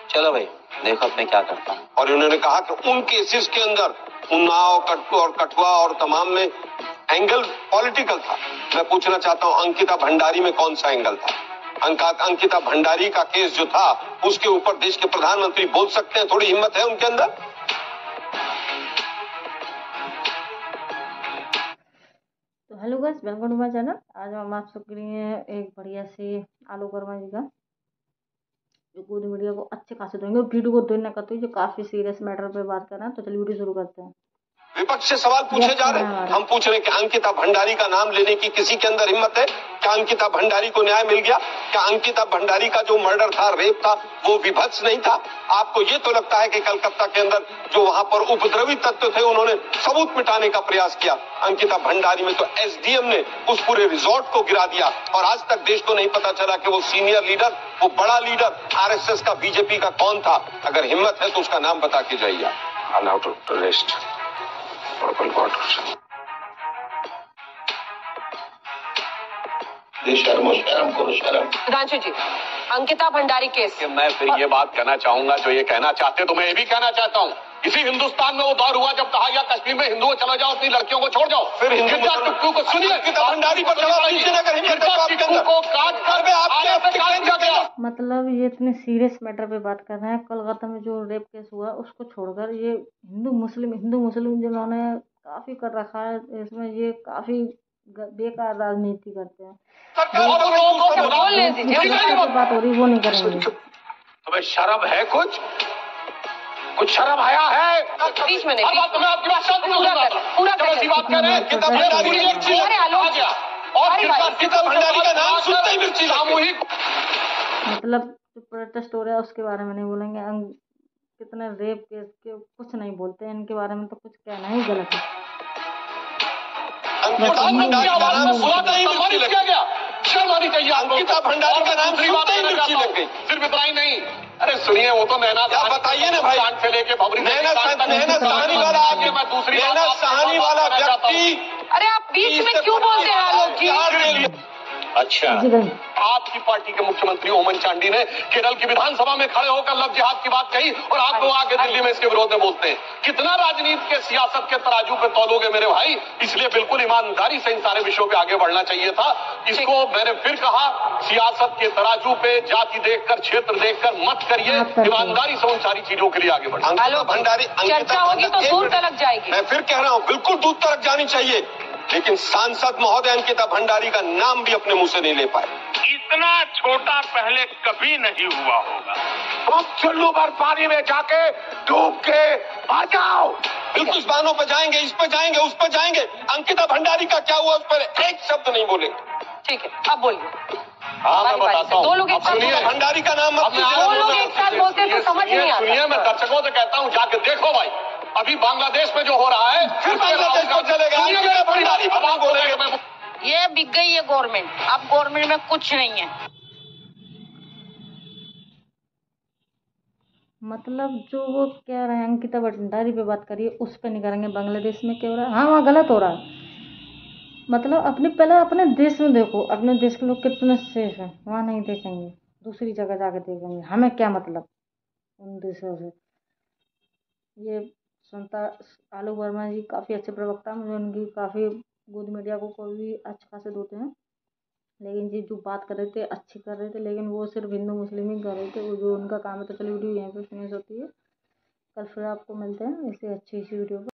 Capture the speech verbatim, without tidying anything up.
चलो भाई देखो अब मैं क्या करता हूँ। और उन्होंने कहा कि उन केसेस के अंदर उन्नाव कटुआ और कठुआ और तमाम में एंगल पॉलिटिकल था। मैं पूछना चाहता हूँ अंकिता भंडारी में कौन सा एंगल था? अंका अंकिता भंडारी का केस जो था उसके ऊपर देश के प्रधानमंत्री बोल सकते हैं, थोड़ी हिम्मत है उनके अंदर? तो hello guys, welcome to my channel. आज हम आप सबके लिए एक बढ़िया से आलोक वर्मा जी का जो गोदी मीडिया को अच्छे खासे देंगे वीडियो को देने का, तो जो काफी सीरियस मैटर पे बात कर रहे हैं। तो चलिए वीडियो शुरू करते हैं। विपक्ष से सवाल पूछे जा रहे हैं, हम पूछ रहे हैं कि अंकिता भंडारी का नाम लेने की किसी के अंदर हिम्मत है? क्या अंकिता भंडारी को न्याय मिल गया? क्या अंकिता भंडारी का जो मर्डर था, रेप था, वो विभत्स नहीं था? आपको ये तो लगता है कि कलकत्ता के अंदर जो वहां पर उपद्रवी तत्व थे उन्होंने सबूत मिटाने का प्रयास किया। अंकिता भंडारी में तो एसडीएम ने उस पूरे रिजॉर्ट को गिरा दिया और आज तक देश को नहीं पता चला कि वो सीनियर लीडर, वो बड़ा लीडर आरएसएस का, बीजेपी का कौन था। अगर हिम्मत है तो उसका नाम बता के जाइए। Allow to arrest purple quarter. शर्म शर्म करो शर्म। सुधांशु जी, अंकिता भंडारी केस। मैं फिर ये बात कहना चाहूंगा जो ये कहना चाहते तो मैं ये भी कहना चाहता हूँ। इसी हिंदुस्तान में वो दौर हुआ जब कहा गया कश्मीर में हिंदुओं चलो जाओ, अपनी लड़कियों को छोड़ जाओ। फिर हिंदू टुक्कू को सुनिए, अंकिता भंडारी पर जवाब दीजिए ना, अगर हिंदू को काट कर आपके मतलब ये इतने सीरियस मैटर पे बात कर रहे हैं। कोलकाता में जो रेप केस हुआ उसको छोड़कर ये हिंदू मुस्लिम हिंदू मुस्लिम जिन्होंने काफी कर रखा है इसमें, ये काफी बेकार राजनीति करते हैं। बात हो रही वो नहीं करेंगे। तुम्हें शर्म है? कुछ कुछ शर्म आया है? बीच में नहीं, तुम्हें आपकी बात पूरा कर पूरा कर बात कर रहे हैं। किताब भंडारी का नाम सुनते ही मिर्ची सामूहिक मतलब जो प्रोटेस्ट हो रहा है उसके बारे में नहीं बोलेंगे। कितने रेप केस के कुछ नहीं बोलते हैं इनके बारे में, तो कुछ कहना ही गलत है। अंकिता भंडारी का नाम सुनते ही मिर्ची लग गया। शर्म आनी चाहिए। अंकिता भंडारी का नाम सुनते ही मिर्ची लग गई। सिर्फ इतना ही नहीं, अरे सुनिए वो तो नैना बताइए ना भाई, से लेके भवरी नैना सहानी वाला आगे मैं दूसरी नैना सहानी वाला व्यक्ति। अरे आप बीच में क्यों बोलते हैं आलोक जी? अच्छा, आपकी पार्टी के मुख्यमंत्री ओमन चांडी ने केरल की विधानसभा में खड़े होकर लव जिहाद की बात कही और आप लोग आके दिल्ली में इसके विरोध में बोलते हैं। कितना राजनीति के सियासत के तराजू पे तौलोगे मेरे भाई? इसलिए बिल्कुल ईमानदारी से इन सारे विषयों पे आगे बढ़ना चाहिए था। इसको मैंने फिर कहा, सियासत के तराजू पे जाति देखकर, क्षेत्र देखकर मत करिए, ईमानदारी से उन सारी चीजों के लिए आगे बढ़िए। अंकिता भंडारी चर्चा होगी तो दूर तक जाएगी। मैं फिर कह रहा हूँ बिल्कुल दूर तक जानी चाहिए, लेकिन सांसद महोदय अंकिता भंडारी का नाम भी अपने मुंह से नहीं ले पाए। इतना छोटा पहले कभी नहीं हुआ होगा। हम चुल्लू भर पानी में जाके डूब के आ जाओ। बिल्कुल इस बानों पे जाएंगे, इस पे जाएंगे, उस पे जाएंगे। अंकिता भंडारी का क्या हुआ उस पर एक शब्द नहीं बोलेंगे। ठीक है, अब बोलिए। हाँ मैं बताता हूँ। दो लोग एक साथ भंडारी का नाम दो लोग एक साथ बोलते हैं तो समझ नहीं आता। सुनिए, मैं दर्शकों से कहता हूँ जाके देखो भाई, अभी बांग्लादेश में जो हो रहा है फिर बांग्लादेश को चलेगा। भंडारी बात बोलेंगे। ये बिक गई है गवर्नमेंट, अब गवर्नमेंट में कुछ नहीं है। मतलब जो वो कह रहे हैं अंकिता भंडारी पे बात करिए, उस पर नहीं करेंगे। बांग्लादेश में क्या हो रहा है? हाँ वहाँ गलत हो रहा है। मतलब अपने पहले अपने देश में देखो, अपने देश के लोग कितने सेफ हैं, वहाँ नहीं देखेंगे, दूसरी जगह जाकर देखेंगे। हमें क्या मतलब उन देशों से। ये सुनता आलोक वर्मा जी काफ़ी अच्छे प्रवक्ता, मुझे उनकी काफ़ी गोदी मीडिया को कोई भी अच्छे खासे देते हैं, लेकिन जी जो बात कर रहे थे अच्छी कर रहे थे, लेकिन वो सिर्फ हिंदू मुस्लिम ही कर रहे थे, वो जो उनका काम है। तो चलिए वीडियो यहीं पे फिनिश होती है। कल फिर आपको मिलते हैं ऐसे अच्छी सी वीडियो पर।